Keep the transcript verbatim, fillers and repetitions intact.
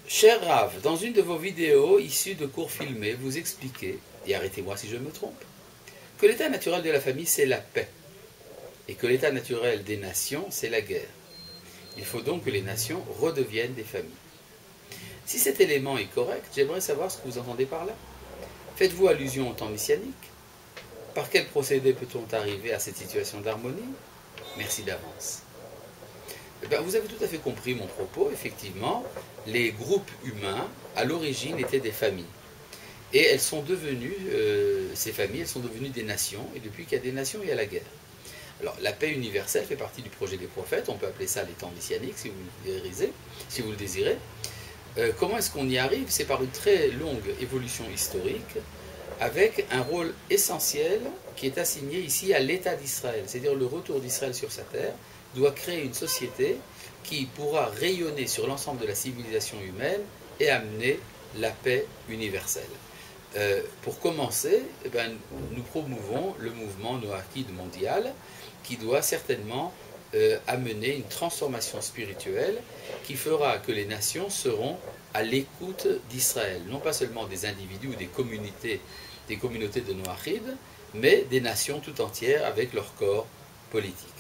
Cher Rav, dans une de vos vidéos issues de cours filmés, vous expliquez, et arrêtez-moi si je me trompe, que l'état naturel de la famille c'est la paix, et que l'état naturel des nations c'est la guerre. Il faut donc que les nations redeviennent des familles. Si cet élément est correct, j'aimerais savoir ce que vous entendez par là. Faites-vous allusion au temps messianique? Par quel procédé peut-on arriver à cette situation d'harmonie? Merci d'avance. Eh bien, vous avez tout à fait compris mon propos. Effectivement, les groupes humains, à l'origine, étaient des familles. Et elles sont devenues, euh, ces familles, elles sont devenues des nations. Et depuis qu'il y a des nations, il y a la guerre. Alors, la paix universelle fait partie du projet des prophètes. On peut appeler ça les temps messianiques, si vous le désirez. Si vous le désirez. Euh, comment est-ce qu'on y arrive? C'est par une très longue évolution historique, avec un rôle essentiel qui est assigné ici à l'État d'Israël. C'est-à-dire le retour d'Israël sur sa terre doit créer une société qui pourra rayonner sur l'ensemble de la civilisation humaine et amener la paix universelle. Euh, pour commencer, eh ben, nous promouvons le mouvement noachide mondial qui doit certainement euh, amener une transformation spirituelle qui fera que les nations seront à l'écoute d'Israël, non pas seulement des individus ou des communautés, des communautés de noachides, mais des nations tout entières avec leur corps politique.